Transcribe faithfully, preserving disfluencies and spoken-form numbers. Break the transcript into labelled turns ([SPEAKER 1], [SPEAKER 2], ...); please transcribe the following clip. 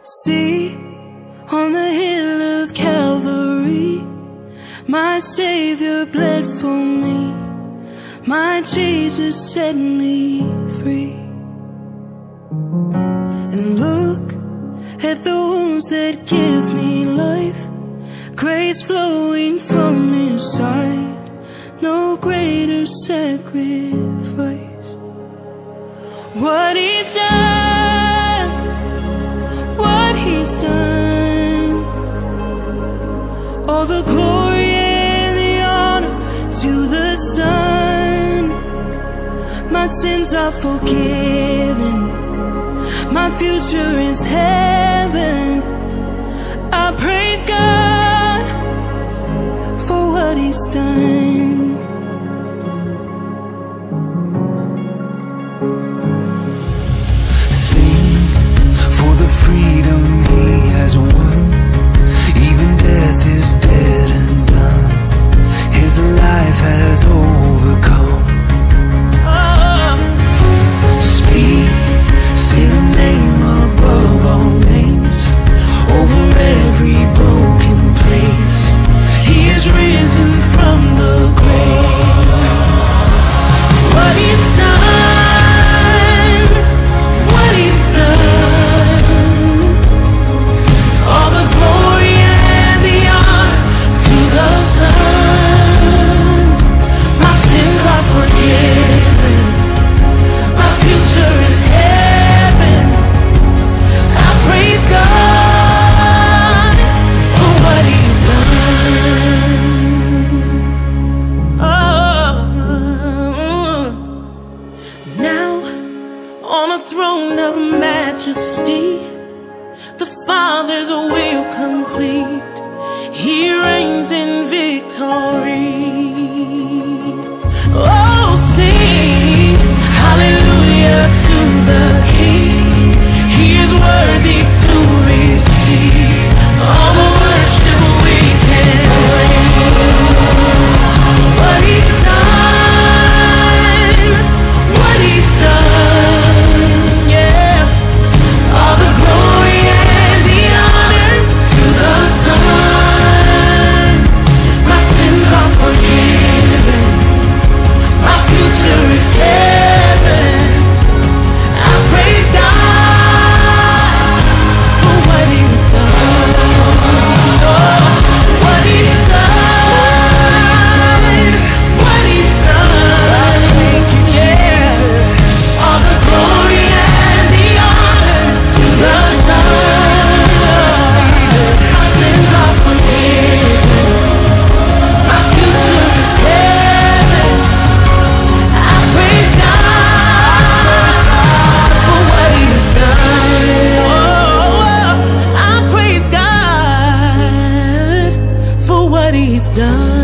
[SPEAKER 1] See, on the hill of Calvary, my Savior bled for me, my Jesus set me free. And look at the wounds that give me life, grace flowing from His side, no greater sacrifice. What He's done, what He's done, all the glory and the honor to the Son. My sins are forgiven, my future is heaven. I praise God for what He's done.
[SPEAKER 2] Sing for the freedom He has won. Even death is dead and done. His life has overcome. Speak, say the name above all names, over every broken place. He is risen from the grave. What He's done, what He's done, all the glory and the honor to the Son. My sins are forgiven, my future is heaven. I praise God for what He's done. Oh, now on a throne of majesty, the Father's will complete. He reigns in victory. Oh, sing hallelujah to the King. He is worthy to receive all the worship we can bring. What He's done, what He's done, yeah. All the glory and the honor to the Son. My sins are forgiven, my future is heaven. I praise God for what He's done. Oh, what He's done, what He's done. Thank you, Jesus. All the glory and the honor to the Son. My sins are forgiven, my future is heaven. I praise God for what He's done. Oh, I praise God for what He's done.